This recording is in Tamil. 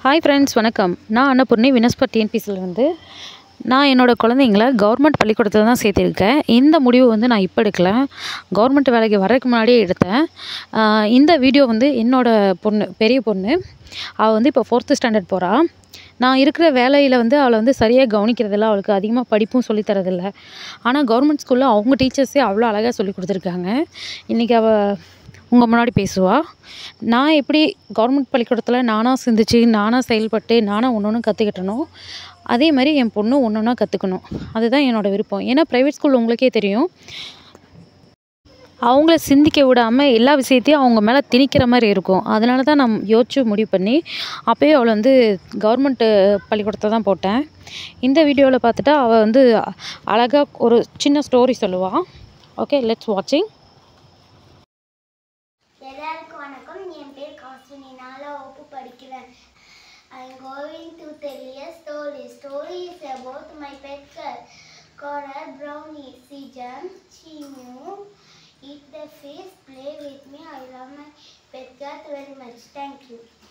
ஹாய் ஃப்ரெண்ட்ஸ், வணக்கம். நான் அன்னபூர்ணி வினஸ்பட் டிஎன்பிசிலேருந்து. நான் என்னோடய குழந்தைங்கள கவர்மெண்ட் பள்ளிக்கூடத்தில் தான் சேர்த்திருக்கேன். இந்த முடிவு நான் இப்போ எடுக்கல. கவர்மெண்ட் வேலைக்கு வர்றதுக்கு முன்னாடியே எடுத்தேன். இந்த வீடியோ என்னோடய பொண்ணு, பெரிய பொண்ணு. அவள் இப்போ 4th ஸ்டாண்டர்ட் போகிறா. நான் இருக்கிற வேலையில் அவளை சரியாக கவனிக்கிறதில்ல. அவளுக்கு அதிகமாக படிப்பும் சொல்லித்தரதில்ல. ஆனால் கவர்மெண்ட் ஸ்கூலில் அவங்க டீச்சர்ஸே அவ்வளோ அழகாக சொல்லி கொடுத்துருக்காங்க. இன்றைக்கி அவள் உங்கள் முன்னாடி பேசுவாள். நான் எப்படி கவர்மெண்ட் பள்ளிக்கூடத்தில் நானாக சிந்திச்சு, நானாக செயல்பட்டு, நானாக ஒன்று ஒன்று கற்றுக்கிட்டனோ, அதே மாதிரி என் பொண்ணு ஒன்று ஒன்றா கற்றுக்கணும். அதுதான் என்னோடய விருப்பம். ஏன்னா ப்ரைவேட் ஸ்கூல் உங்களுக்கே தெரியும், அவங்கள சிந்திக்க விடாமல் எல்லா விஷயத்தையும் அவங்க மேலே திணிக்கிற மாதிரி இருக்கும். அதனால தான் நான் யோசித்து முடிவு பண்ணி அப்போயே அவளை கவர்மெண்ட்டு பள்ளிக்கூடத்தில் தான் போட்டேன். இந்த வீடியோவில் பார்த்துட்டா அவள் அழகாக ஒரு சின்ன ஸ்டோரி சொல்லுவாள். ஓகே, லெட்ஸ் வாட்சிங். எல்லாருக்கும் வணக்கம். என் பேர் காஸ்வினி. 4ஆம் வகுப்பு படிக்கிறேன். I am going to tell a story. Story is about my pet cat called Brownie. She jumps, she moves, eat the fish, play with me. I love my pet cat very much. Thank you.